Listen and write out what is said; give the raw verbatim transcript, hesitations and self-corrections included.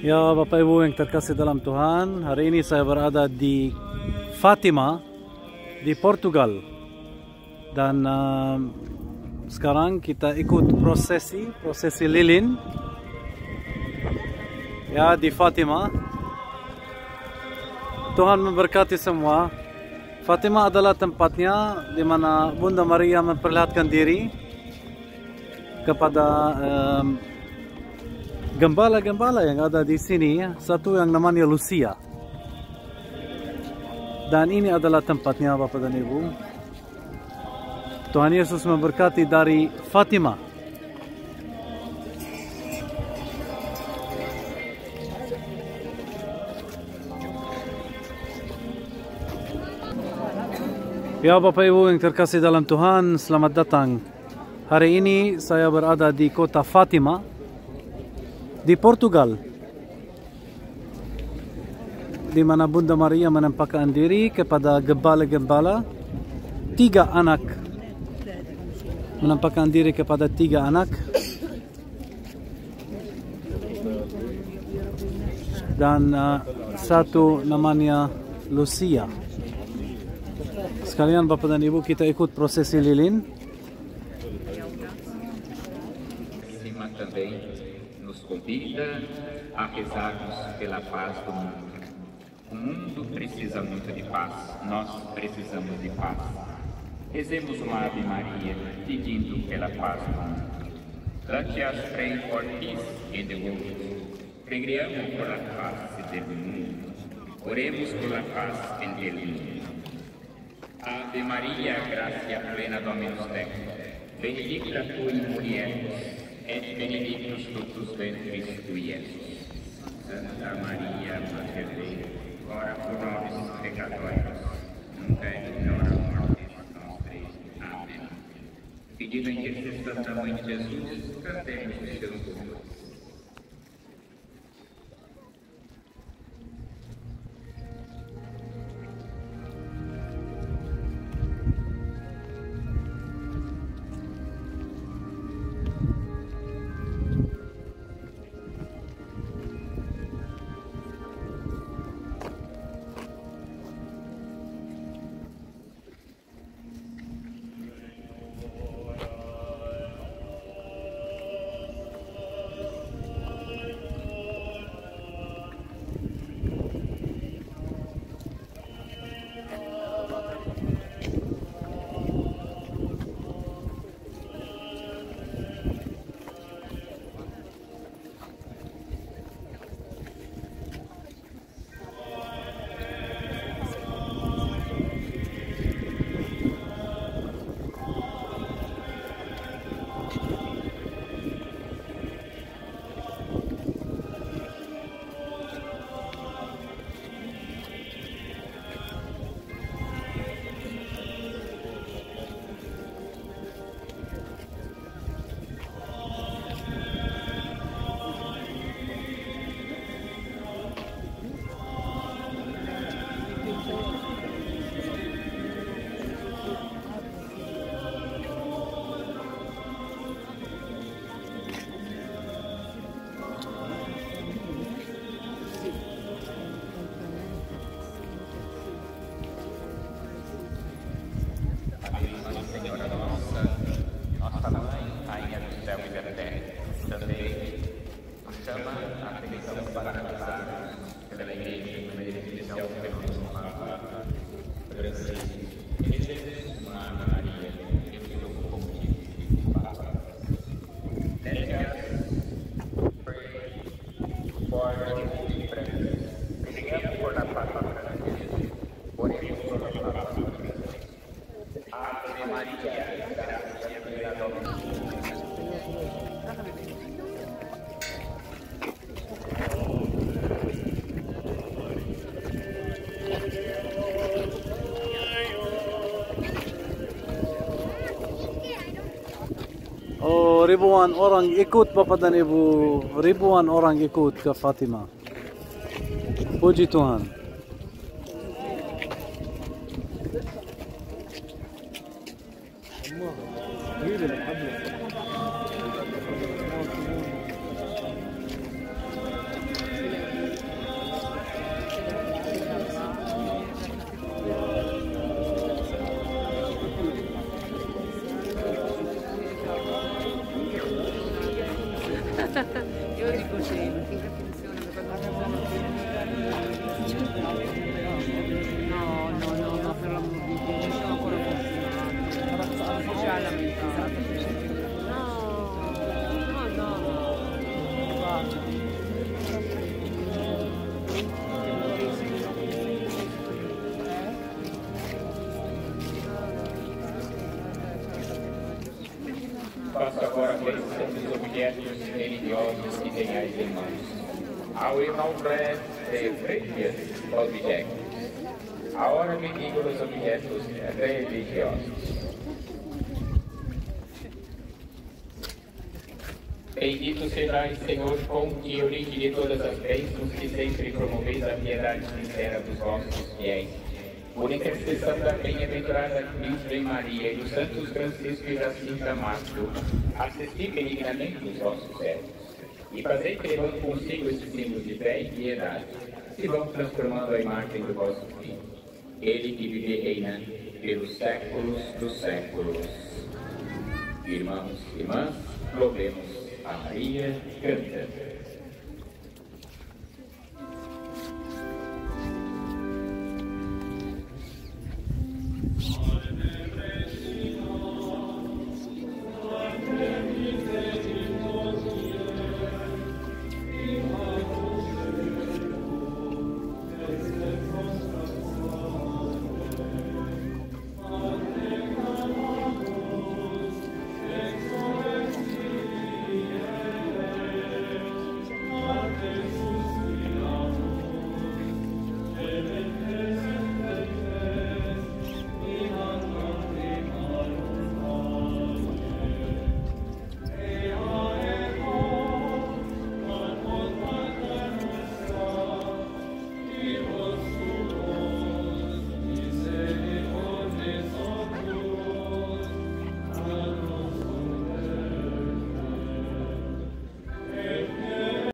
Ya Bapak Ibu yang terkasih dalam Tuhan, hari ini saya berada di Fatima, di Portugal. Dan uh, sekarang kita ikut prosesi, prosesi lilin ya di Fatima. Tuhan memberkati semua. Fatima adalah tempatnya di mana Bunda Maria memperlihatkan diri kepada um, gembala-gembala yang ada di sini. Satu yang namanya Lucia. Dan ini adalah tempatnya Bapak dan Ibu. Tuhan Yesus memberkati dari Fatima. Ya Bapak Ibu yang terkasih dalam Tuhan, selamat datang. Hari ini saya berada di kota Fatima, di Portugal, di mana Bunda Maria menampakkan diri kepada gembala-gembala, tiga anak, menampakkan diri kepada tiga anak, dan uh, satu namanya Lucia. Sekalian Bapak dan Ibu, kita ikut prosesi lilin. Convida a rezarmos pela paz do mundo. O mundo precisa muito de paz, nós precisamos de paz. Rezemos uma Ave Maria pedindo pela paz do mundo. Let us pray for peace in the world. Preghiamo por la paz del mundo. Oremos por la paz en el mundo. Ave Maria, gracia plena Dominus tecum, benedicta tu in mulieribus, et benedictus fructus ventris tui, Iesus. Santa Maria, Mater Dei, ora pro nobis peccatoribus, nunc et in hora mortis nostri. Amém. Pedindo a intercessão da Mãe de Jesus, cantemos os seus louvores. Oh, ribuan orang ikut Bapak dan Ibu, ribuan orang ikut ke Fatima. Puji Tuhan. Io dico cielo, finché funziona, perché quando no, no, no, no, per l'amor di Dio, ci sono ancora fortunati. Non c'è a lamentare. No, no, no. Guarda. Faço agora conhecer os objetos religiosos que tenhais em mãos. Ao irmão Brad de Freitas objetos. Agora me digo os objetos religiosos. Bendito sejais, Senhor, fonte e origem de todas as bênçãos, que sempre promoveis a piedade sincera dos vossos fiéis. Por intercessão da bem-aventurada Virgem Maria e dos santos Francisco e Jacinta Márcio, assisti benignamente os vossos servos, e fazei que, levando consigo esses símbolos de fé e piedade, se vão transformando a imagem do vosso Filho, ele que vive e reina pelos séculos dos séculos. Irmãos e irmãs, louvemos a Maria cantando.